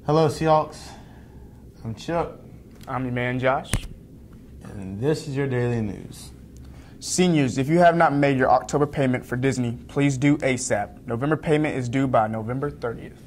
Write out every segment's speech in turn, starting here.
Hello, Seahawks. I'm Chuck. I'm your man, Josh. And this is your daily news. Seniors, if you have not made your October payment for Disney, please do ASAP. November payment is due by November 30th.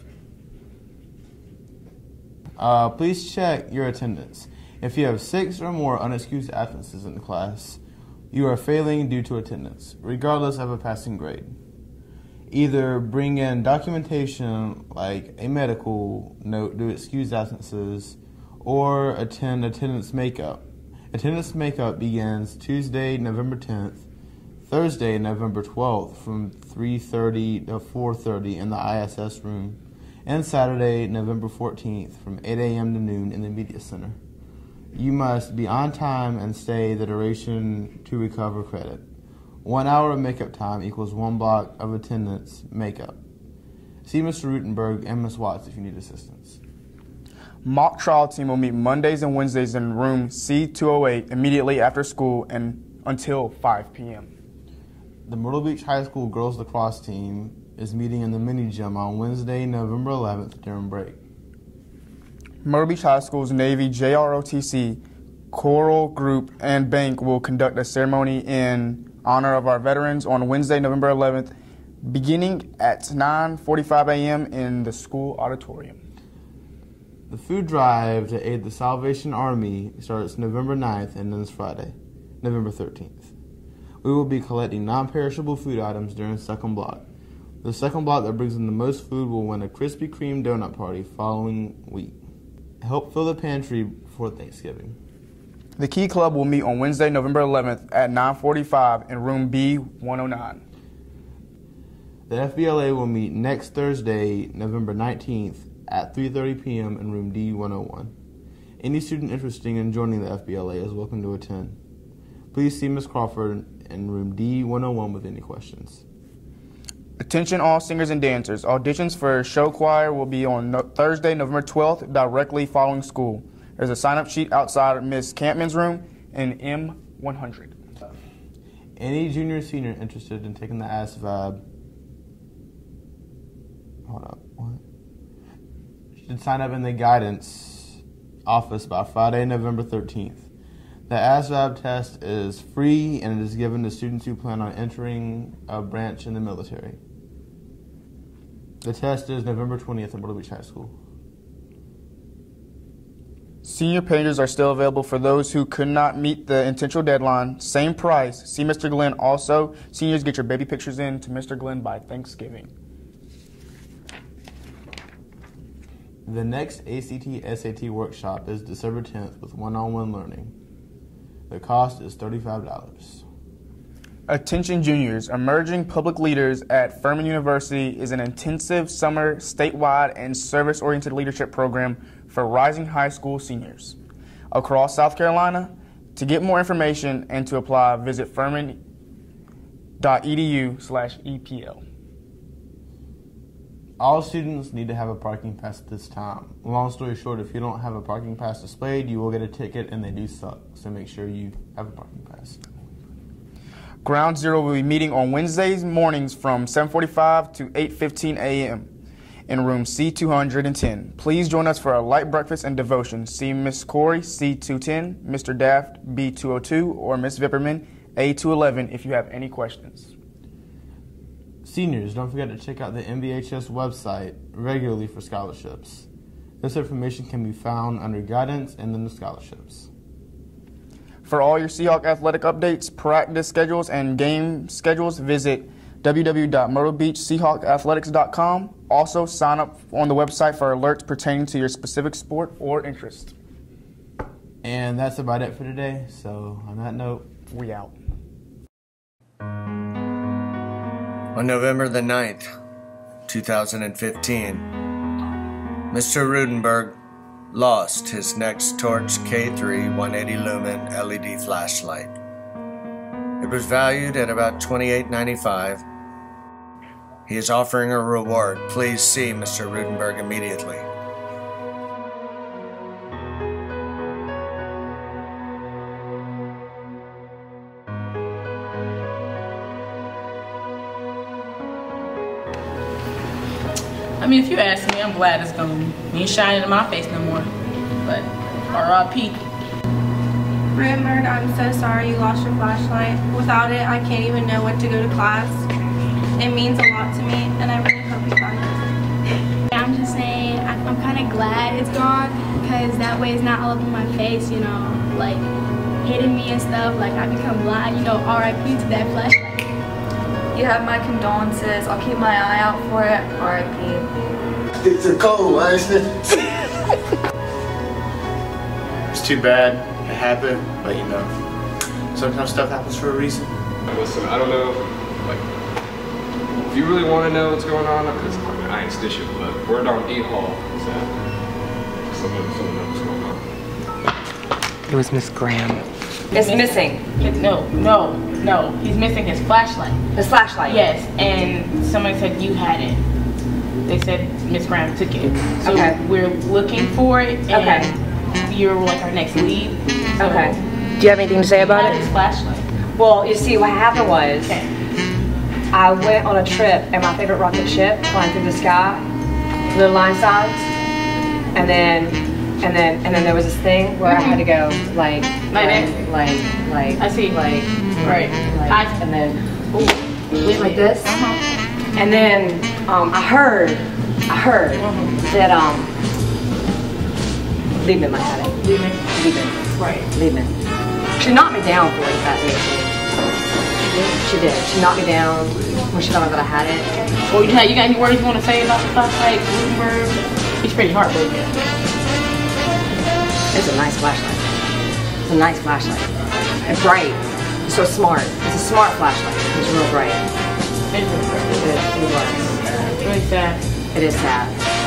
Please check your attendance. If you have 6 or more unexcused absences in the class, you are failing due to attendance, regardless of a passing grade. Either bring in documentation like a medical note to excuse absences, or attend attendance makeup. Attendance makeup begins Tuesday, November 10th, Thursday, November 12th from 3:30 to 4:30 in the ISS room, and Saturday, November 14th from 8 a.m. to noon in the Media Center. You must be on time and stay the duration to recover credit. 1 hour of makeup time equals 1 block of attendance makeup. See Mr. Rutenberg and Ms. Watts if you need assistance. Mock trial team will meet Mondays and Wednesdays in room C208 immediately after school and until 5 p.m. The Myrtle Beach High School girls lacrosse team is meeting in the mini gym on Wednesday, November 11th during break. Myrtle Beach High School's Navy JROTC, choral group, and bank will conduct a ceremony in honor of our veterans on Wednesday, November 11th, beginning at 9:45 a.m. in the school auditorium. The food drive to aid the Salvation Army starts November 9th and ends Friday, November 13th. We will be collecting non-perishable food items during the second block. The second block that brings in the most food will win a Krispy Kreme donut party following week. Help fill the pantry before Thanksgiving. The Key Club will meet on Wednesday, November 11th at 9:45 in room B109. The FBLA will meet next Thursday, November 19th at 3:30 p.m. in room D101. Any student interested in joining the FBLA is welcome to attend. Please see Ms. Crawford in room D101 with any questions. Attention all singers and dancers. Auditions for show choir will be on Thursday, November 12th, directly following school. There's a sign-up sheet outside Ms. Campman's room in M100. Any junior or senior interested in taking the ASVAB, should sign up in the guidance office by Friday, November 13th. The ASVAB test is free and it is given to students who plan on entering a branch in the military. The test is November 20th at Myrtle Beach High School. Senior pages are still available for those who could not meet the intentional deadline. Same price. See Mr. Glenn. Also, seniors, get your baby pictures in to Mr. Glenn by Thanksgiving. The next ACT/SAT workshop is December 10th with one-on-one learning. The cost is $35. Attention juniors, Emerging Public Leaders at Furman University is an intensive summer statewide and service-oriented leadership program for rising high school seniors across South Carolina. To get more information and to apply, visit furman.edu/EPL. All students need to have a parking pass at this time. Long story short, if you don't have a parking pass displayed, you will get a ticket, and they do suck. So make sure you have a parking pass. Ground Zero will be meeting on Wednesdays mornings from 7:45 to 8:15 a.m. in room C210. Please join us for a light breakfast and devotion. See Miss Corey, C210, Mr. Daft, B202, or Miss Vipperman, A211 if you have any questions. Seniors, don't forget to check out the MBHS website regularly for scholarships. This information can be found under guidance and in the scholarships. For all your Seahawk athletic updates, practice schedules, and game schedules, visit www.myrtlebeachseahawkathletics.com. Also, sign up on the website for alerts pertaining to your specific sport or interest. And that's about it for today. So, on that note, we out. On November the 9th, 2015, Mr. Rutenberg lost his Next Torch K3 180 lumen LED flashlight. It was valued at about $28.95. He is offering a reward. Please see Mr. Rutenberg immediately. mean, if you ask me, I'm glad it's gone. It ain't shining in my face no more. But R.I.P. Rudenberg, I'm so sorry you lost your flashlight. Without it, I can't even know when to go to class. It means a lot to me, and I really hope you find it. I'm just saying, I'm kind of glad it's gone, because that way it's not all up in my face, you know, like hitting me and stuff, like I become blind, you know, R.I.P. to that flashlight. You have my condolences. I'll keep my eye out for it. R.I.P. It's a cold, isn't it? It's too bad it happened, but you know, sometimes stuff happens for a reason. Listen, I don't know, like, if you really want to know what's going on, because I ain't stitching, but word on E-Hall is that someone knows what's going on. It was Miss Graham. It's missing. No. He's missing his flashlight. His flashlight? Yes, and somebody said you had it. They said Miss Graham took it. So we're looking for it, and you're like our next lead. So okay. Do you have anything to say about it? His flashlight. Well, you see, what happened was, I went on a trip in my favorite rocket ship, flying through the sky, little line signs, and then there was this thing where I had to go like I see, right, and then like this, and then I heard that Liebman might have it. Liebman. She knocked me down for it, if that makes sense. She did. She knocked me down when she found out that I had it. Well, you got any words you want to say about the flashlight, Rudenberg? It's pretty heartbreaking. It's a nice flashlight. It's a nice flashlight. It's bright. It's so smart. It's a smart flashlight. It's real bright. It was. It's really sad. It is sad.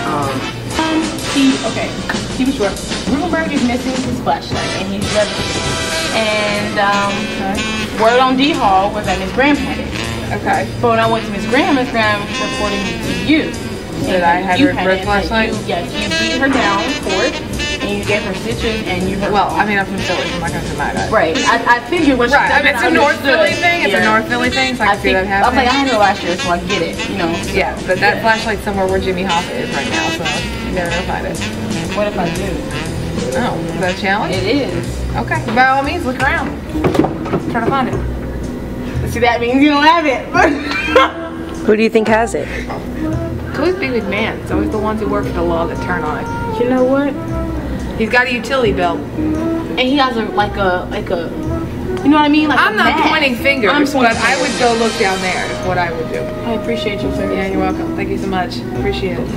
He was short. Rudenberg is missing his flashlight, and he's devastated. And word on D Hall was that Miss Graham had it. Okay. But when I went to Miss Graham reported me to you. That I had her red flashlight? Yes, you beat her down for it, and you gave her stitches, and you hurt. Well, I mean, I'm from Philly, so I'm not going to deny that. Right. I figured what she I mean, it's a North Philly thing. It's a North Philly thing, so I can see that happening. I was like, I had her last year, so I get it, you know. So, yeah, but that flashlight's somewhere where Jimmy Hoffa is right now, so you're never going to find it. What if I do? Oh, is that a challenge? It is. Okay. By all means, look around. Try to find it. See, that means you don't have it. Who do you think has it? It's always big McMahon. It's always the ones who work for the law that turn on it. You know what? He's got a utility belt. And he has like a, you know what I mean? Like I'm not pointing fingers, but I would go look down there is what I would do. I appreciate you, sir. Yeah, you're welcome. Thank you so much. Appreciate it.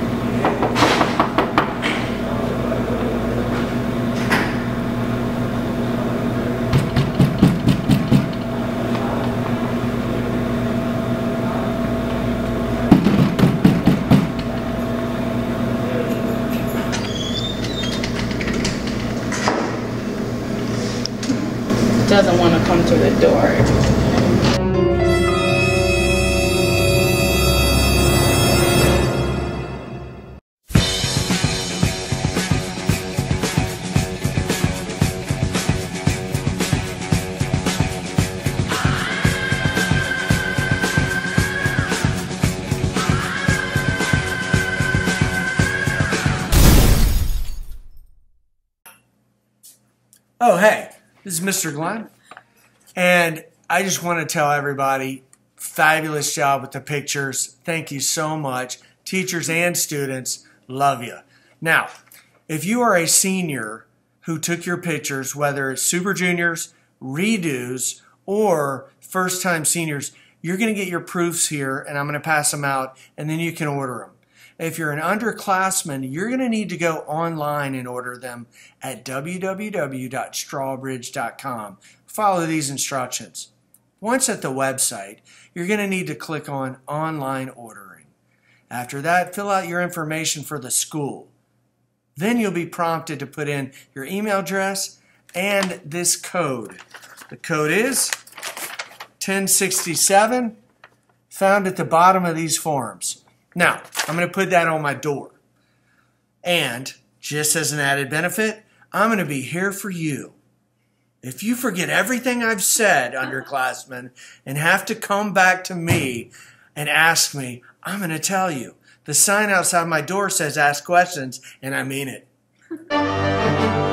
Doesn't want to come to the door. Oh, hey, this is Mr. Glenn, and I just want to tell everybody, fabulous job with the pictures. Thank you so much. Teachers and students, love you. Now, if you are a senior who took your pictures, whether it's Super Juniors, redos, or first-time seniors, you're going to get your proofs here, and I'm going to pass them out, and then you can order them. If you're an underclassman, you're going to need to go online and order them at www.strawbridge.com. Follow these instructions. Once at the website, you're going to need to click on Online Ordering. After that, fill out your information for the school. Then you'll be prompted to put in your email address and this code. The code is 1067, found at the bottom of these forms. Now, I'm going to put that on my door. And, just as an added benefit, I'm going to be here for you. If you forget everything I've said, underclassmen, and have to come back to me and ask me, I'm going to tell you. The sign outside my door says ask questions, and I mean it.